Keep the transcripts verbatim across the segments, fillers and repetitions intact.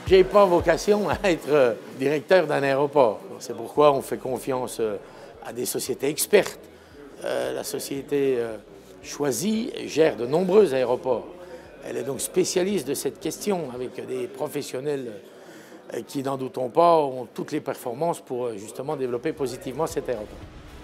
Je n'ai pas vocation à être directeur d'un aéroport. C'est pourquoi on fait confiance à des sociétés expertes. Euh, la société euh, choisie gère de nombreux aéroports. Elle est donc spécialiste de cette question avec des professionnels euh, qui, n'en doutons pas, ont toutes les performances pour justement développer positivement cet aéroport.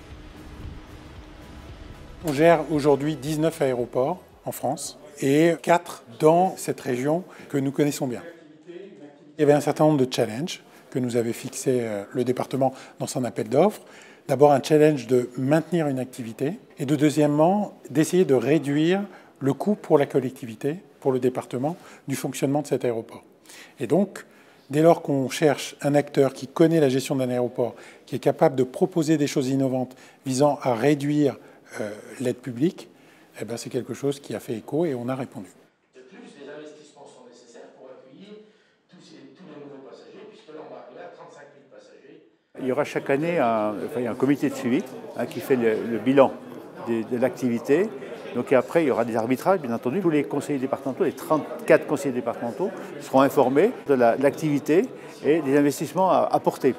On gère aujourd'hui dix-neuf aéroports en France et quatre dans cette région que nous connaissons bien. Il y avait un certain nombre de challenges que nous avait fixé le département dans son appel d'offres. D'abord un challenge de maintenir une activité et de deuxièmement d'essayer de réduire le coût pour la collectivité, pour le département, du fonctionnement de cet aéroport. Et donc, dès lors qu'on cherche un acteur qui connaît la gestion d'un aéroport, qui est capable de proposer des choses innovantes visant à réduire euh, l'aide publique, eh ben c'est quelque chose qui a fait écho et on a répondu. De plus, des investissements sont nécessaires pour accueillir tous, ces, tous les nouveaux passagers, puisque là, on va arriver à trente-cinq mille passagers. Il y aura chaque année un, enfin, un comité de suivi hein, qui fait le, le bilan de, de l'activité. Donc et après, il y aura des arbitrages, bien entendu. Tous les conseillers départementaux, les trente-quatre conseillers départementaux, seront informés de l'activité et des investissements à apporter.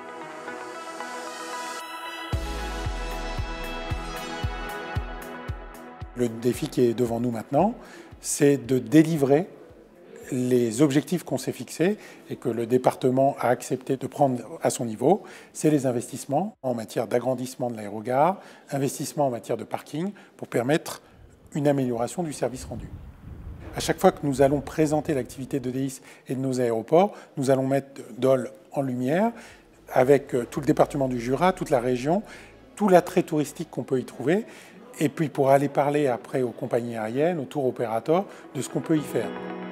Le défi qui est devant nous maintenant, c'est de délivrer les objectifs qu'on s'est fixés et que le département a accepté de prendre à son niveau. C'est les investissements en matière d'agrandissement de l'aérogare, investissements en matière de parking pour permettre une amélioration du service rendu. À chaque fois que nous allons présenter l'activité d'E D I S et de nos aéroports, nous allons mettre Dole en lumière avec tout le département du Jura, toute la région, tout l'attrait touristique qu'on peut y trouver. Et puis pour aller parler après aux compagnies aériennes, aux tour opérateurs, de ce qu'on peut y faire.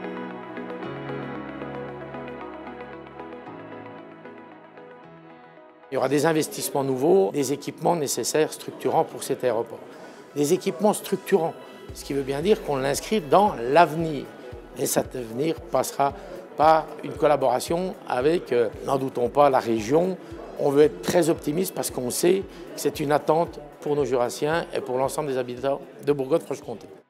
Il y aura des investissements nouveaux, des équipements nécessaires, structurants pour cet aéroport. Des équipements structurants, ce qui veut bien dire qu'on l'inscrit dans l'avenir. Et cet avenir passera par une collaboration avec, euh, n'en doutons pas, la région. On veut être très optimiste parce qu'on sait que c'est une attente pour nos Jurassiens et pour l'ensemble des habitants de Bourgogne-Franche-Comté.